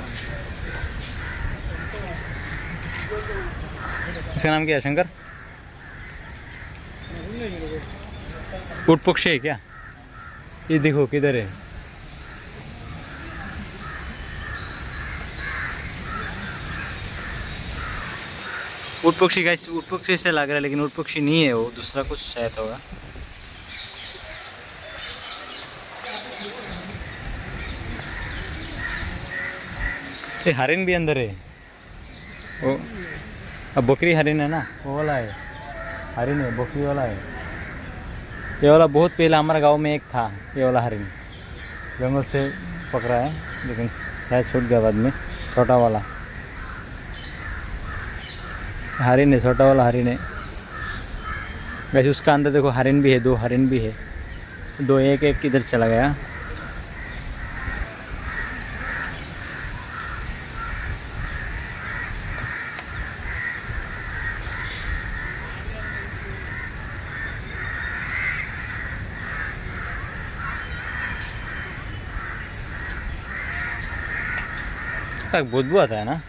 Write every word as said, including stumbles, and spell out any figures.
इसका नाम क्या है शंकर? ऊँट पक्षी है क्या? ये देखो किधर है। ऊँट पक्षी का ऊँट पक्षी से लग रहा है, लेकिन ऊँट पक्षी नहीं है, वो दूसरा कुछ शायद होगा। ये हरिन भी अंदर है वो। अब बकरी हरिन है ना, वो वाला है हरिन है, बकरी वाला है। ये वाला बहुत पहले हमारे गांव में एक था, ये वाला हरिन जंगल से पकड़ा है, लेकिन शायद छूट गया बाद में। छोटा वाला हरिन है, छोटा वाला हरिन है। वैसे उसका अंदर देखो हरिन भी है, दो हरिन भी है, दो एक एक किधर चला गया। बदबू आता है ना।